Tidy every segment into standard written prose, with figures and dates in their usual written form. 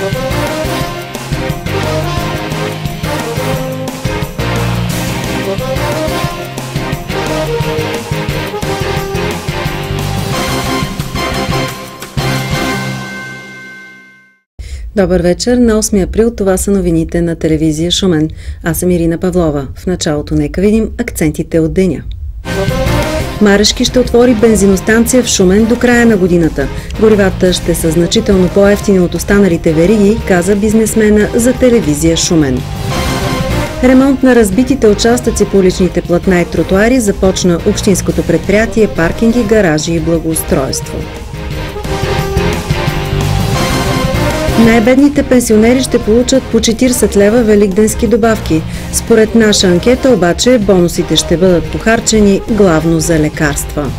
Добър вечер. На 8 април това са новините на телевизия Шумен. Аз съм Ирина Павлова. В началото нека видим акцентите от деня. Марешки ще отвори бензиностанция в Шумен до края на годината. Горивата ще са значително по-евтини от останалите вериги, каза бизнесмена за телевизия Шумен. Ремонт на разбитите участъци по уличните платна и тротуари започна общинското предприятие Паркинги, гаражи и благоустройство. Най-бедните пенсионери ще получат по 40 лева великденски добавки. Според наша анкета обаче бонусите ще бъдат похарчени главно за лекарства.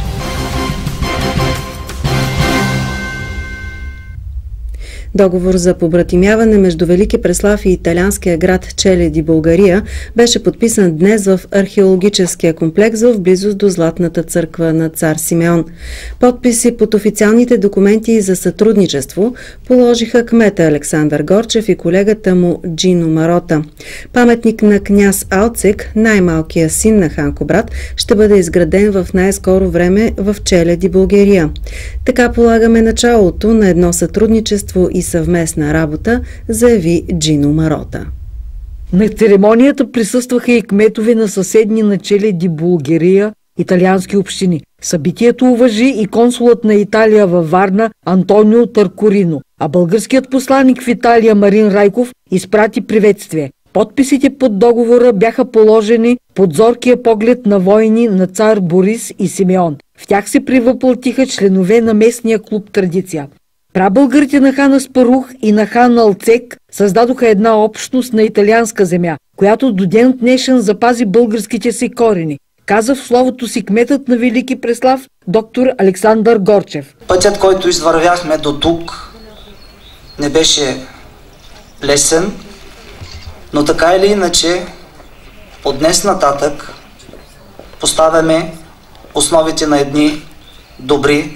Договор за побратимяване между Велики Преслав и италианския град Челяди, България, беше подписан днес в археологическия комплекс в близост до Златната църква на цар Симеон. Подписи под официалните документи за сътрудничество положиха кмета Александър Горчев и колегата му Джино Марота. Паметник на княз Алцек, най-малкия син на хан Кубрат, ще бъде изграден в най-скоро време в Челяди, България. Така полагаме началото на едно сътрудничество и съвместна работа, заяви Джино Марота. На церемонията присъстваха и кметове на съседни на Челяди, България, италиански общини. Събитието уважи и консулът на Италия във Варна Антонио Таркорино, а българският посланик в Италия Марин Райков изпрати приветствие. Подписите под договора бяха положени под зоркия поглед на войни на цар Борис и Симеон. В тях се превъплатиха членове на местния клуб Традиция. Прабългарите на хан Аспарух и на хан Алцек създадоха една общност на италианска земя, която до ден днешен запази българските си корени, каза в словото си кметът на Велики Преслав доктор Александър Горчев. Пътят, който извървяхме до тук, не беше лесен, но така или иначе от днес нататък поставяме основите на едни добри,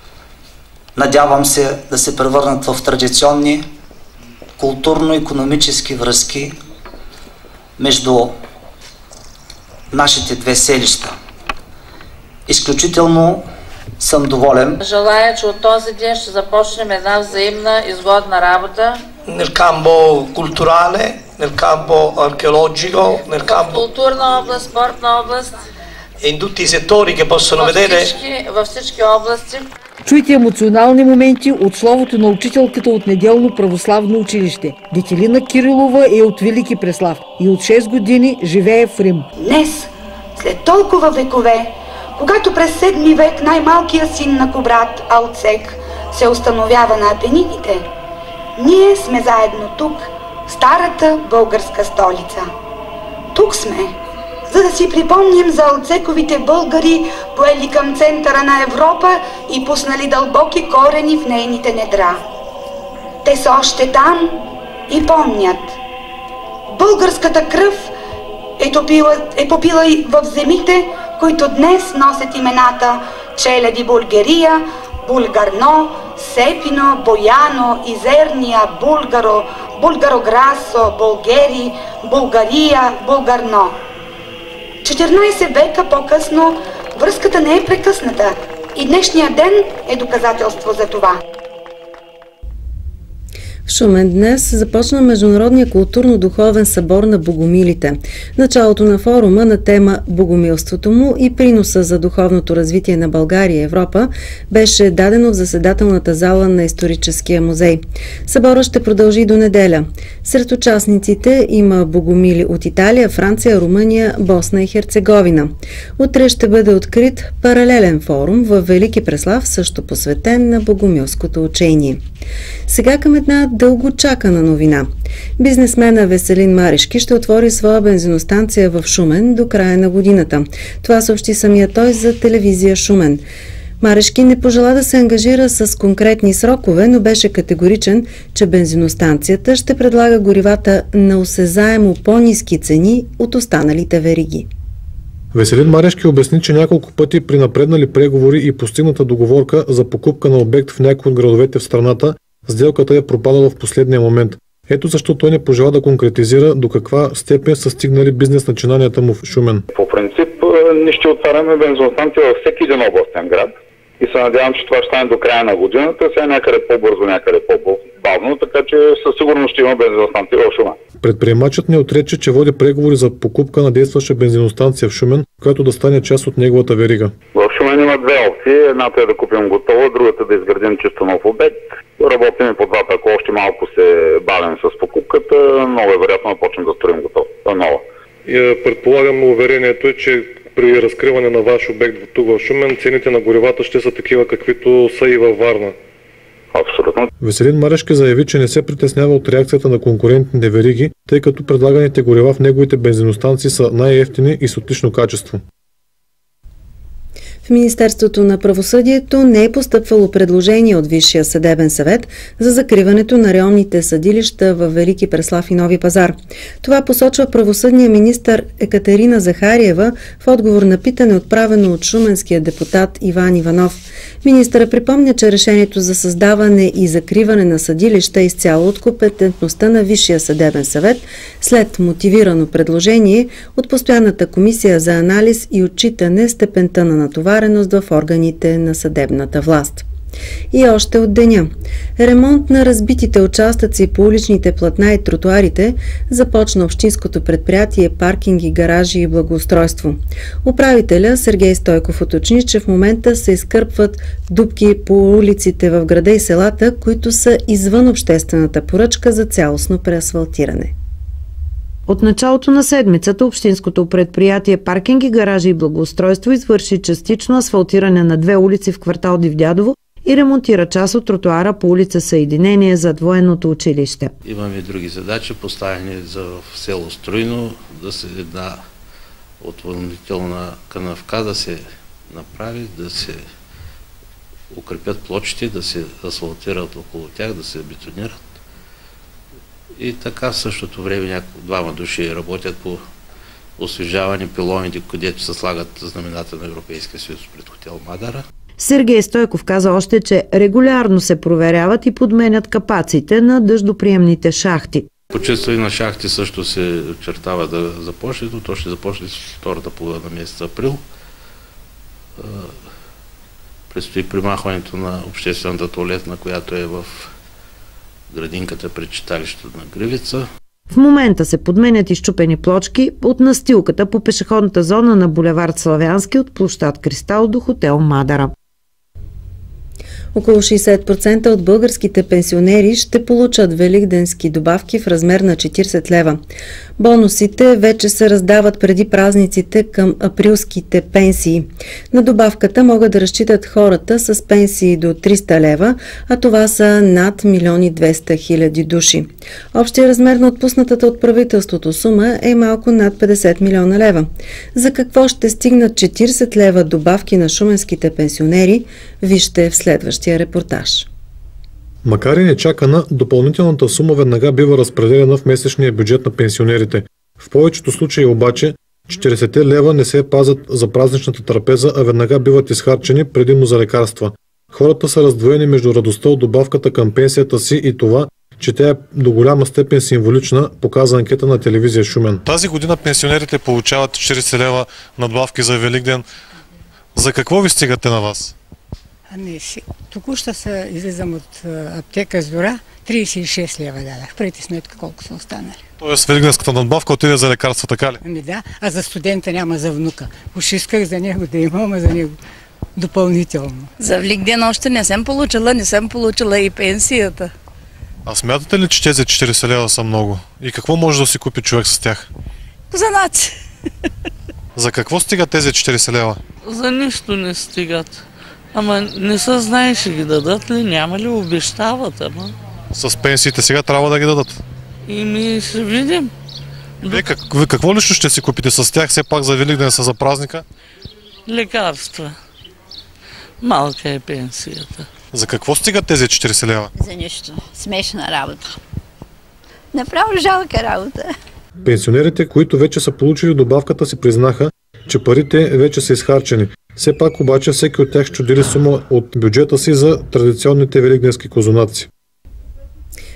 надявам се да се превърнат в традиционни културно-икономически връзки между нашите две селища. Изключително съм доволен. Желая, че от този ден ще започнем една взаимна изгодна работа. Nel campo culturale, nel campo archeologico, nel campo... Културна област, спортна област. In tutti i settori che possono vedere... Във всички области. Чуйте емоционални моменти от словото на учителката от неделно православно училище. Детелина Кирилова е от Велики Преслав и от 6 години живее в Рим. Днес, след толкова векове, когато през 7 век най-малкият син на Кубрат Алцек се установява на Апенините, ние сме заедно тук, в старата българска столица. Тук сме, за да си припомним за Алцековите българи, поели към центъра на Европа и пуснали дълбоки корени в нейните недра. Те са още там и помнят. Българската кръв е попила и в земите, които днес носят имената Челяди, България, Булгарно, Сепино, Бояно, Изерния, Булгаро, Булгарограсо, Болгери, България, Булгарно. 14 века по-късно връзката не е прекъсната и днешният ден е доказателство за това. В Шумен днес започна Международния културно-духовен събор на богомилите. Началото на форума на тема «Богомилството му и приноса за духовното развитие на България и Европа» беше дадено в заседателната зала на историческия музей. Събора ще продължи до неделя. Сред участниците има богомили от Италия, Франция, Румъния, Босна и Херцеговина. Утре ще бъде открит паралелен форум в Велики Преслав, също посветен на богомилското учение. Сега към една дългочакана новина. Бизнесмена Веселин Марешки ще отвори своя бензиностанция в Шумен до края на годината. Това съобщи самия той за телевизия Шумен. Марешки не пожела да се ангажира с конкретни срокове, но беше категоричен, че бензиностанцията ще предлага горивата на осезаемо по-ниски цени от останалите вериги. Веселин Марешки обясни, че няколко пъти при напреднали преговори и постигната договорка за покупка на обект в някои от градовете в страната сделката е пропадала в последния момент. Ето защо той не пожела да конкретизира до каква степен са стигнали бизнес начинанията му в Шумен. По принцип, ние ще отваряме бензиностанция във всеки един областен град и се надявам, че това ще стане до края на годината, сега някъде по-бързо, някъде по-бавно, така че със сигурност ще има бензиностанция в Шумен. Предприемачът не отрече, че води преговори за покупка на действаща бензиностанция в Шумен, която да стане част от неговата верига. В Шумен има две опции. Едната е да купим готова, другата да изградим чисто нов обект. Работим и по двата. Ако още малко се бавим с покупката, много е вероятно да почнем да строим готова. Нова. Предполагам, уверението е, че при разкриване на ваш обект тук в Шумен, цените на горивата ще са такива, каквито са и във Варна. Абсолютно. Веселин Марешки заяви, че не се притеснява от реакцията на конкурентните вериги, тъй като предлаганите горива в неговите бензиностанции са най-евтини и с отлично качество. В Министерството на правосъдието не е постъпвало предложение от Висшия съдебен съвет за закриването на районните съдилища в Велики Преслав и Нови пазар. Това посочва правосъдния министър Екатерина Захариева в отговор на питане, отправено от шуменския депутат Иван Иванов. Министърът припомня, че решението за създаване и закриване на съдилища е изцяло от компетентността на Висшия съдебен съвет след мотивирано предложение от Постоянната комисия за анализ и отчитане степента на натовареност в органите на съдебната власт. И още от деня. Ремонт на разбитите участъци по уличните платна и тротуарите започна общинското предприятие Паркинги, гаражи и благоустройство. Управителя Сергей Стойков уточни, че в момента се изкърпват дупки по улиците в града и селата, които са извън обществената поръчка за цялостно преасфалтиране. От началото на седмицата общинското предприятие Паркинги, гаражи и благоустройство извърши частично асфалтиране на две улици в квартал Дивдядово и ремонтира част от тротуара по улица Съединение зад военното училище. Имаме други задачи, поставени за село Струйно, да се една отводнителна канавка да се направи, да се укрепят плочите, да се асфалтират около тях, да се бетонират. И така в същото време двама души работят по освежаване пилоните, където се слагат знамената на Европейския съюз пред хотел Мадара. Сергей Стойков каза още, че регулярно се проверяват и подменят капаците на дъждоприемните шахти. Почистване на шахти също се очертава да започне, но то ще започне с втората половина на месец април. Предстои примахването на обществената тоалетна, която е в градинката пред читалището на Гривица. В момента се подменят изчупени плочки от настилката по пешеходната зона на булевард Славянски от площад Кристал до хотел Мадара. Около 60% от българските пенсионери ще получат великденски добавки в размер на 40 лева. Бонусите вече се раздават преди празниците към априлските пенсии. На добавката могат да разчитат хората с пенсии до 300 лева, а това са над 1 200 000 души. Общия размер на отпуснатата от правителството сума е малко над 50 милиона лева. За какво ще стигнат 40 лева добавки на шуменските пенсионери, вижте в следващия репортаж. Макар и нечакана, допълнителната сума веднага бива разпределена в месечния бюджет на пенсионерите. В повечето случаи обаче 40 лева не се пазят за празничната трапеза, а веднага биват изхарчени предимно за лекарства. Хората са раздвоени между радостта от добавката към пенсията си и това, че тя е до голяма степен символична, показа анкета на телевизия Шумен. Тази година пенсионерите получават 40 лева надбавки за Великден. За какво ви стигате на вас? Ами, току-що излизам от аптека Зора, 36 лева дадах. Преди сметка колко са останали. Тоест великденската надбавка отиде за лекарства, така ли? Ами да, а за студента няма за внука. Уж исках за него да имам, а за него допълнително. За Великден още не съм получила и пенсията. А смятате ли, че тези 40 лева са много? И какво може да си купи човек с тях? Занаци. За какво стигат тези 40 лева? За нищо не стигат. Ама не се знае, ще ги дадат ли, няма ли, обещават, ама. С пенсиите сега трябва да ги дадат? И ще видим. Вие какво лично ще си купите с тях, все пак за Великден са за празника? Лекарства. Малка е пенсията. За какво стигат тези 40 лева? За нищо. Смешна работа. Направо жалка работа. Пенсионерите, които вече са получили добавката, си признаха, че парите вече са изхарчени. Все пак обаче всеки от тях ще отдели сума от бюджета си за традиционните великденски козунаци.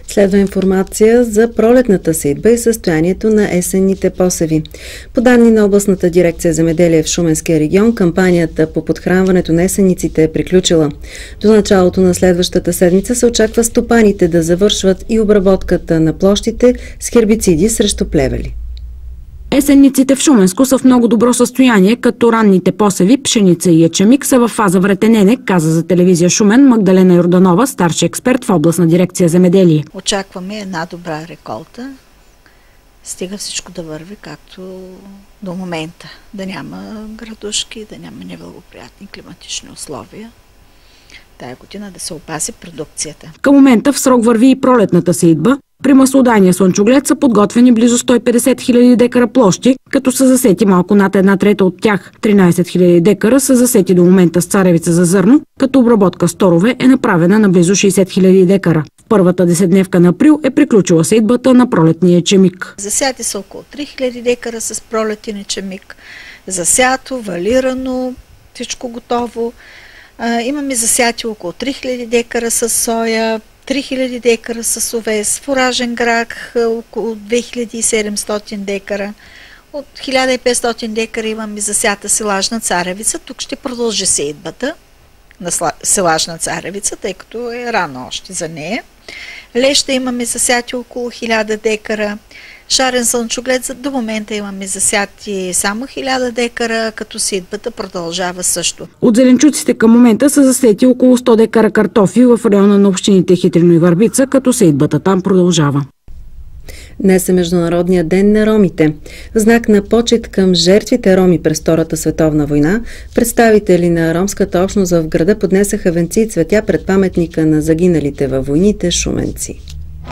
Следва информация за пролетната сеитба и състоянието на есенните посеви. По данни на областната дирекция земеделие в Шуменския регион, кампанията по подхранването на есенниците е приключила. До началото на следващата седмица се очаква стопаните да завършват и обработката на площите с хербициди срещу плевели. Есенниците в Шуменско са в много добро състояние, като ранните посеви, пшеница и ечемик са в фаза вретенене, каза за телевизия Шумен Магдалена Йорданова, старши експерт в областна дирекция земеделие. Очакваме една добра реколта, стига всичко да върви както до момента, да няма градушки, да няма неблагоприятни климатични условия. Тая година да се опази продукцията. Към момента в срок върви и пролетната сеитба. При маслодайния слънчоглед са подготвени близо 150 000 декара площи, като са засети малко над 1/3 от тях. 13 000 декара са засети до момента с царевица за зърно, като обработка с торове е направена на близо 60 000 декара. В първата 10-дневка на април е приключила сеитбата на пролетния ечемик. Засяти са около 3000 декара с пролетен ечемик, засято, валирано, всичко готово. Имаме засяти около 3000 декара с соя, 3000 декара с овес, фуражен грах, около 2700 декара. От 1500 декара имаме засята силажна царевица. Тук ще продължи сеитбата на силажна царевица, тъй като е рано още за нея. Леща имаме засяти около 1000 декара. Шарен слънчоглед до момента имаме засяти само 1000 декара, като сеитбата продължава също. От зеленчуците към момента са засети около 100 декара картофи в района на общините Хитрино и Върбица, като сеитбата там продължава. Днес е Международният ден на ромите. В знак на почет към жертвите роми през Втората световна война, представители на ромската общност в града поднесаха венци и цветя пред паметника на загиналите във войните шуменци.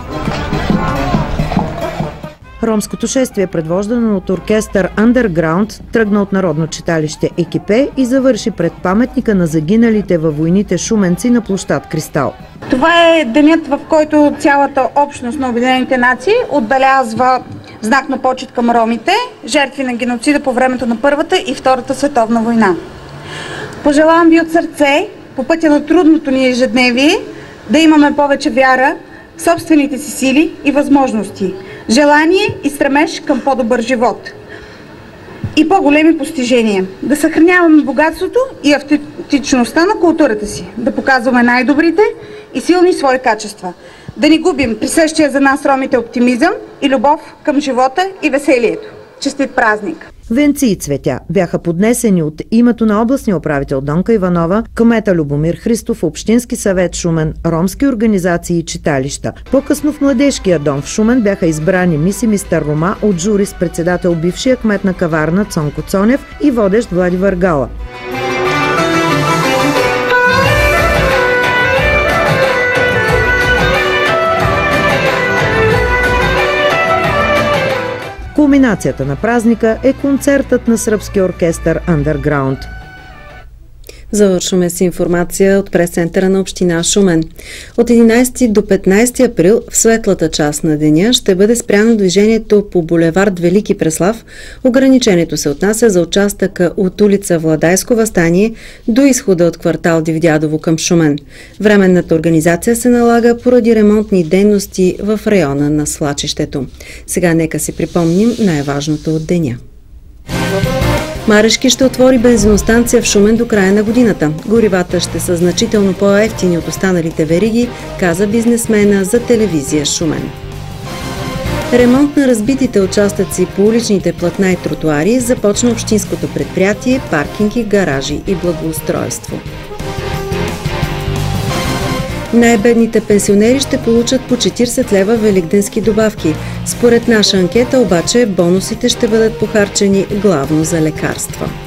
Ромското шествие, предвождано от оркестър Underground, тръгна от Народно читалище Екипе и завърши пред паметника на загиналите във войните шуменци на площад Кристал. Това е денят, в който цялата общност на Обединените нации отбелязва знак на почет към ромите, жертви на геноцида по времето на Първата и Втората световна война. Пожелавам ви от сърце, по пътя на трудното ни ежедневие, да имаме повече вяра в собствените си сили и възможности, желание и стремеж към по-добър живот и по-големи постижения. Да съхраняваме богатството и автентичността на културата си, да показваме най-добрите и силни свои качества, да не губим присъщия за нас ромите оптимизъм и любов към живота и веселието. Честит празник! Венци и цветя бяха поднесени от името на областния управител Донка Иванова, кмета Любомир Христов, Общински съвет Шумен, ромски организации и читалища. По-късно в Младежкия дом в Шумен бяха избрани мис и мистер Рома от жури с председател бившия кмет на Каварна Цонко Цонев и водещ Влади Въргала. Кулминацията на празника е концертът на сръбския оркестър Underground. Завършваме с информация от прес-центъра на община Шумен. От 11 до 15 април в светлата част на деня ще бъде спряно движението по булевард Велики Преслав. Ограничението се отнася за участъка от улица Владайско въстание до изхода от квартал Дивдядово към Шумен. Временната организация се налага поради ремонтни дейности в района на свлачището. Сега нека си припомним най-важното от деня. Марешки ще отвори бензиностанция в Шумен до края на годината. Горивата ще са значително по-евтини от останалите вериги, каза бизнесмена за телевизия Шумен. Ремонт на разбитите участъци по уличните платна и тротуари започна общинското предприятие, паркинги, гаражи и благоустройство. Най-бедните пенсионери ще получат по 40 лева великденски добавки. Според наша анкета обаче бонусите ще бъдат похарчени главно за лекарства.